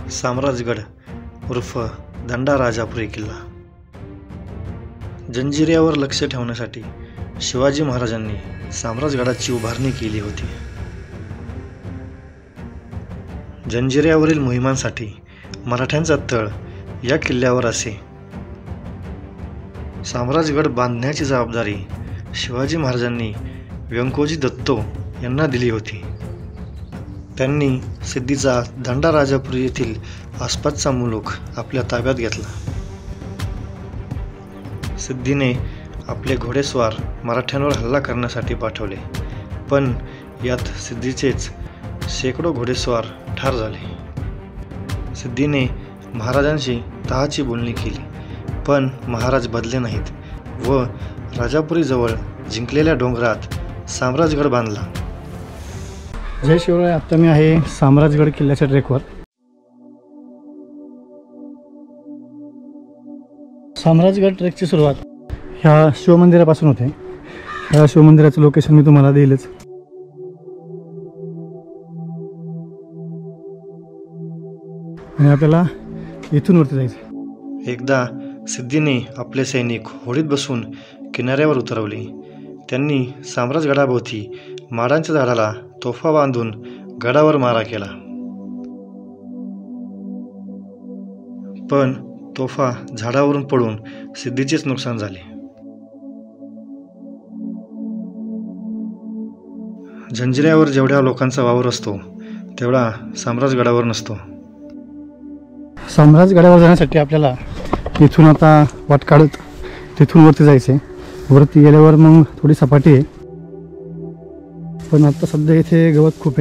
साम्राजगड उर्फ दंडा राजापुरी किल्ला. जंजिऱ्यावर लक्ष ठेवण्यासाठी शिवाजी महाराजांनी साम्राजगडाची उभारणी केली होती. जंजिऱ्यावरील मोहिमांसाठी मराठ्यांचा तळ या किल्ल्यावर असे. साम्राजगड बांधण्याची जबाबदारी शिवाजी महाराजांनी व्यंकोजी दत्तो यांना दिली होती. त्यांनी सिद्धीचा दंडा राजापुरी येथील आसपासचा मुलूक आपल्या ताब्यात घेतला. सिद्धीने आपले घोडेस्वार मराठ्यांवर हल्ला करण्यासाठी पाठवले, पण यात सिद्धीचेच शेकडो घोडेस्वार ठार झाले. सिद्धीने महाराजांशी तहाची बोलणी केली, पण महाराज बदले नाहीत व राजापुरीजवळ जिंकलेल्या डोंगरात साम्राजगड बांधला. जय शिवराय. आत्ता मी आहे साम्राजगड किल्ल्याच्या ट्रेकवर. साम्राजगड ट्रेकची सुरुवात ह्या शिवमंदिरापासून होते. ह्या शिवमंदिराचं लोकेशन मी तुम्हाला देईलच. आणि आपल्याला इथून वरती जायचं. एकदा सिद्धीने आपले सैनिक होडीत बसून किनाऱ्यावर उतरवले. त्यांनी साम्राजगडाभोवती माडांच्या झाडाला तोफा बांधून गडावर मारा केला, पण तोफा झाडावरून पडून सिद्धीचेच नुकसान झाले. जंजिऱ्यावर जेवढ्या लोकांचा वावर असतो तेवढा साम्राजगडावर नसतो. साम्राजगडावर जाण्यासाठी आपल्याला इथून आता वाट काढत तिथून वरती जायचे. वरती गेल्यावर मग थोडी सपाटी आहे, पण आता सध्या इथे गवत खूप आहे.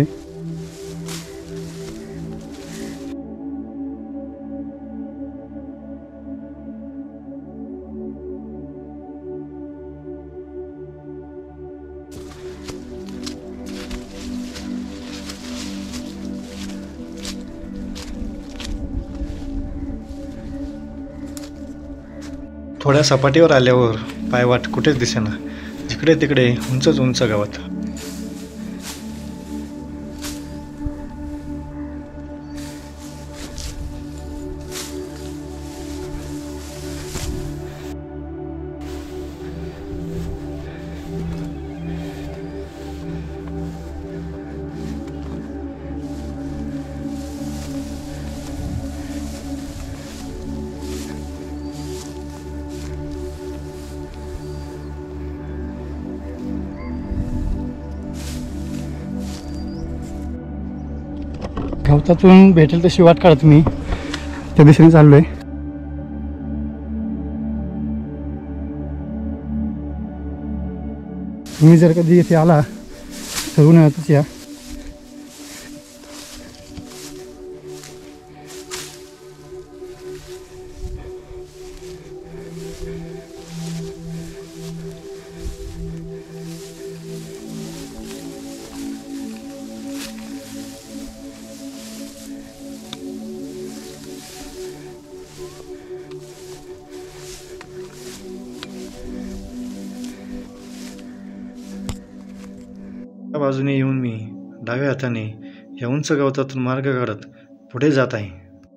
थोड्या सपाटीवर आल्यावर पायवाट कुठेच दिसेना. जिकडे तिकडे उंचच उंच गवत. गवतातून भेटेल तशी वाट काढत मी त्या दिशेने चाललोय. तुम्ही जर कधी इथे आला तर उन्हाळ्यातच या. त्या बाजूने येऊन मी डाव्या हाताने या उंच गवतातून मार्ग काढत पुढे जात आहे.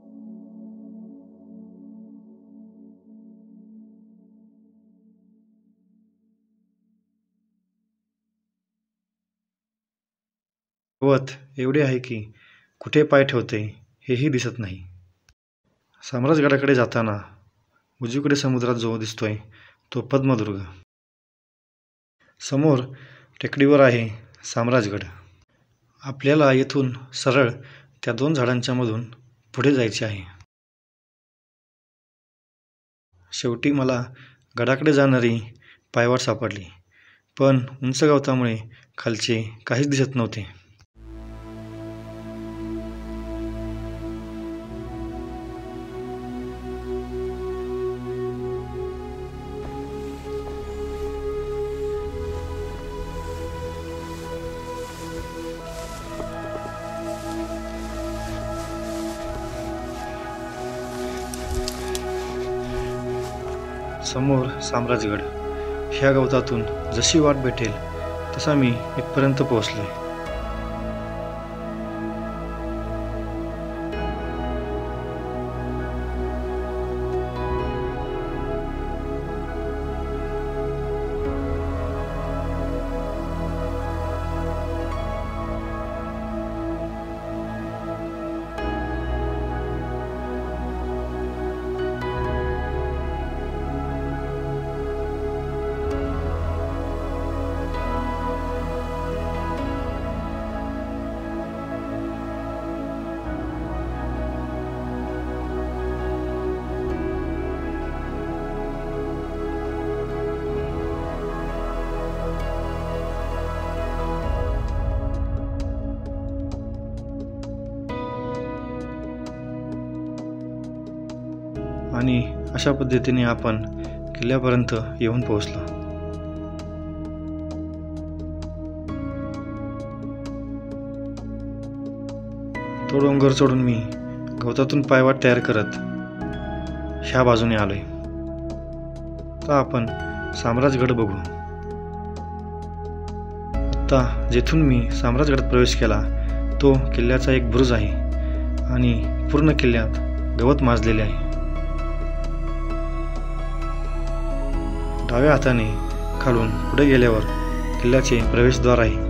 गवत एवढे आहे की कुठे पाय ठेवते हेही दिसत नाही. साम्राजगडाकडे जाताना उजवीकडे समुद्रात जो दिसतोय तो पद्मदुर्ग. समोर टेकडीवर आहे साम्राजगड. आपल्याला येथून सरळ त्या दोन झाडांच्या मधून पुढे जायचे आहे. शेवटी मला गडाकडे जाणारी पायवाट सापडली, पण उंच गवतामुळे खालचे काहीच दिसत नव्हते. समोर साम्राजगड. ह्या गवतातून जशी वाट भेटेल तसा मी इथपर्यंत पोहोचलोय. आणि अशा पद्धतीने आपण किल्ल्यापर्यंत येऊन पोहोचलो. तो डोंगर चढून मी गवतातून पायवाट तयार करत ह्या बाजूने आलोय. आता आपण साम्राजगड बघू. आता जेथून मी साम्राजगडात प्रवेश केला तो किल्ल्याचा एक बुरुज आहे आणि पूर्ण किल्ल्यात गवत माजलेले आहे. डाव्या हाताने खालून पुढे गेल्यावर किल्ल्याचे प्रवेशद्वार आहे.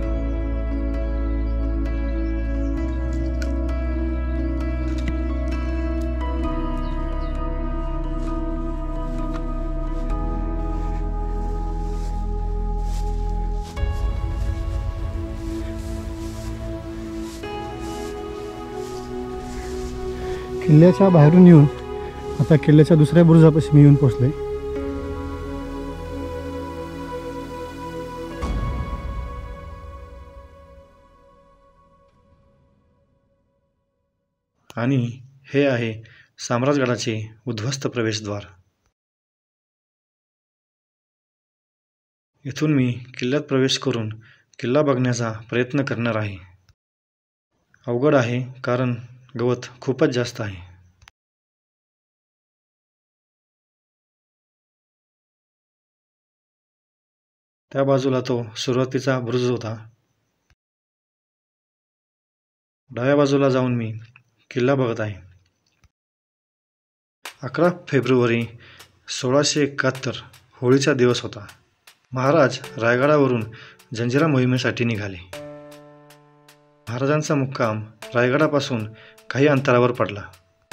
किल्ल्याच्या बाहेरून येऊन आता किल्ल्याच्या दुसऱ्या बुरुजापाशी मी येऊन पोहोचले. आणि हे आहे साम्राजगडाचे उद्ध्वस्त प्रवेशद्वार. इथून मी किल्ल्यात प्रवेश करून किल्ला बघण्याचा प्रयत्न करणार आहे. अवघड आहे कारण गवत खूपच जास्त आहे. त्या बाजूला तो सुरुवातीचा बुरुज होता. डाव्या बाजूला जाऊन मी किल्ला बघत आहे. 11 फेब्रुवारी 1671 होळीचा दिवस होता. महाराज रायगडावरून जंजिरा मोहिमेसाठी निघाले. महाराजांचा मुक्काम रायगडापासून काही अंतरावर पडला.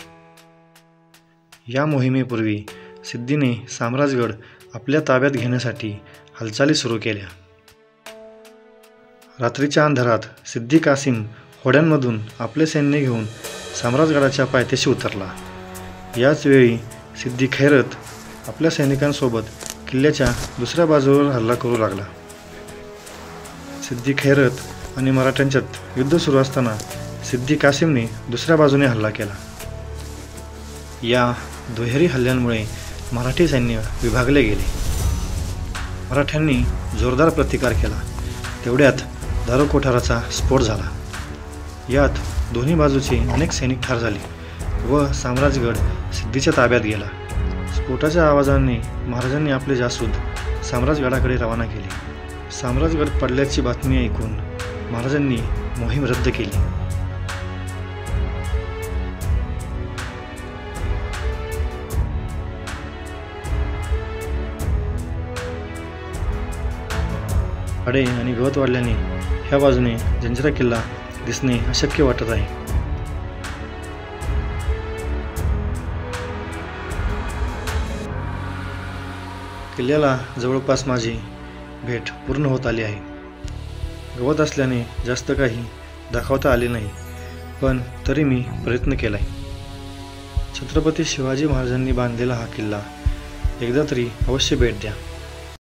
या मोहिमेपूर्वी सिद्धीने साम्राजगड आपल्या ताब्यात घेण्यासाठी हालचाली सुरू केल्या. रात्रीच्या अंधारात सिद्दी कासिम होड्यांमधून आपले सैन्य घेऊन साम्राजगडाच्या पायथ्याशी उतरला. याच वेळी सिद्दी खैरत आपल्या सैनिकांसोबत किल्ल्याच्या दुसऱ्या बाजूवर हल्ला करू लागला. सिद्दी खैरत आणि मराठ्यांच्यात युद्ध सुरू असताना सिद्दी कासिमने दुसऱ्या बाजूने हल्ला केला. या दुहेरी हल्ल्यांमुळे मराठी सैन्य विभागले गेले. मराठ्यांनी जोरदार प्रतिकार केला. तेवढ्यात दारू कोठाराचा स्फोट झाला. यात दोन्ही बाजूचे अनेक सैनिक ठार झाले व साम्राजगड सिद्धीच्या ताब्यात गेला. स्फोटाच्या आवाजाने महाराजांनी आपले जासूद साम्राजगडाकडे रवाना केले. साम्राजगड पडल्याची बातमी ऐकून महाराजांनी मोहीम रद्द केली. झाडे आणि गवत वाढल्याने ह्या बाजूने जंजिरा किल्ला दिसणे अशक्य वाटत आहे. किल्ल्याला जवळपास माझी भेट पूर्ण होत आली आहे. गवत असल्याने जास्त काही दाखवता आले नाही, पण तरी मी प्रयत्न केलाय. छत्रपती शिवाजी महाराजांनी बांधलेला हा किल्ला एकदा तरी अवश्य भेट द्या.